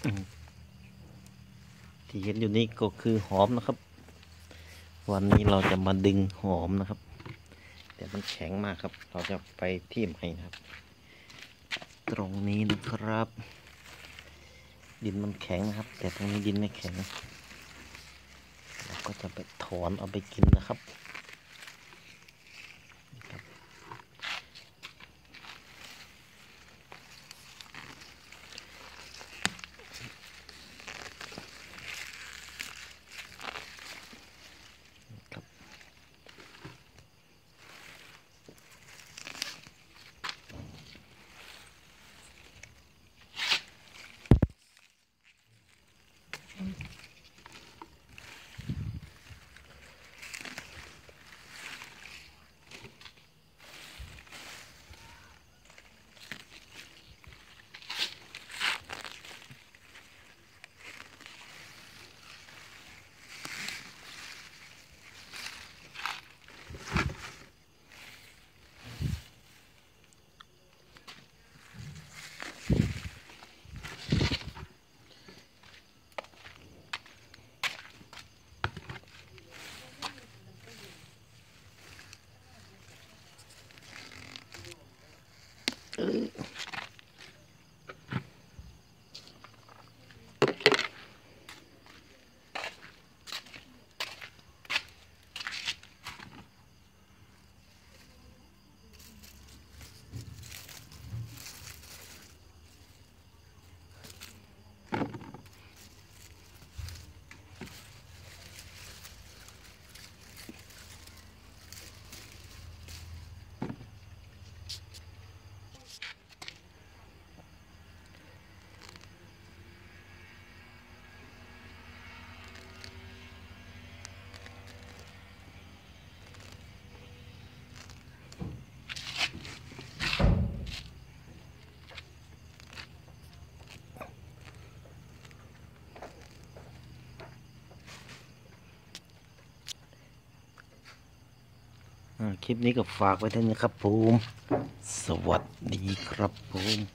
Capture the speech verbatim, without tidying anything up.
ที่เห็นอยู่นี่ก็คือหอมนะครับวันนี้เราจะมาดึงหอมนะครับแต่มันแข็งมากครับเราจะไปที่ใหม่นะครับตรงนี้นะครับ ดินมันแข็งนะครับแต่ตรงนี้ดินไม่แข็งเราก็จะไปถอนเอาไปกินนะครับคลิปนี้ก็ฝากไว้เท่านี้ครับผมสวัสดีครับผม